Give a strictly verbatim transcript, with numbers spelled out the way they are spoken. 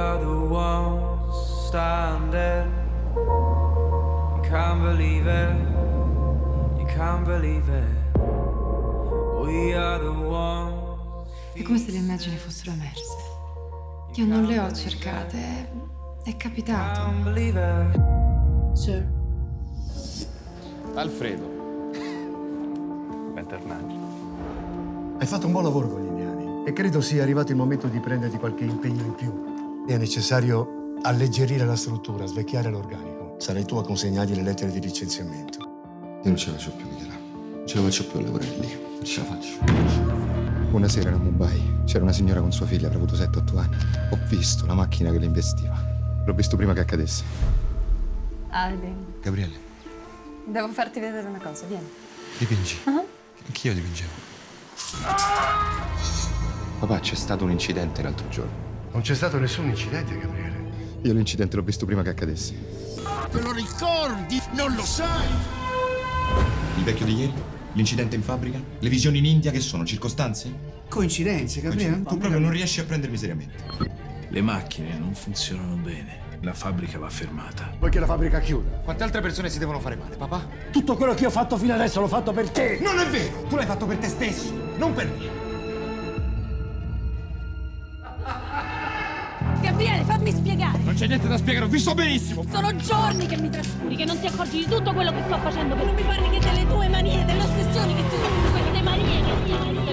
are the ones standing. You can't believe it, you can't believe it. We are the ones. È come se le immagini fossero emerse. Io non le ho cercate, è, è capitato. Sir. Alfredo. Bentornati. Hai fatto un buon lavoro con gli indiani e credo sia arrivato il momento di prenderti qualche impegno in più. È necessario alleggerire la struttura, svecchiare l'organico. Sarai tu a consegnargli le lettere di licenziamento. Io non ce la faccio più, Michela. Non ce la faccio più a lavorare lì. Non ce la faccio. Una sera a Mumbai c'era una signora con sua figlia, avrà avuto sette otto anni. Ho visto la macchina che le investiva. L'ho visto prima che accadesse. Aiden. Gabriele. Devo farti vedere una cosa, vieni. Dipingi? Uh-huh. Anch'io dipingevo. Papà, c'è stato un incidente l'altro giorno. Non c'è stato nessun incidente, Gabriele. Io l'incidente l'ho visto prima che accadesse. Te lo ricordi? Non lo sai? Il vecchio di ieri? L'incidente in fabbrica? Le visioni in India che sono? Circostanze? Coincidenze, Gabriele. Tu proprio non riesci a prendermi seriamente. Le macchine non funzionano bene. La fabbrica va fermata. Vuoi che la fabbrica chiuda? Quante altre persone si devono fare male, papà? Tutto quello che ho fatto fino adesso l'ho fatto per te! Non è vero! Tu l'hai fatto per te stesso, non per me. Gabriele, fammi spiegare. Non c'è niente da spiegare, ho visto benissimo. Sono giorni che mi trascuri, che non ti accorgi di tutto quello che sto facendo. Non mi parli che delle tue manie, delle ossessioni che ti sono queste manie, che manie.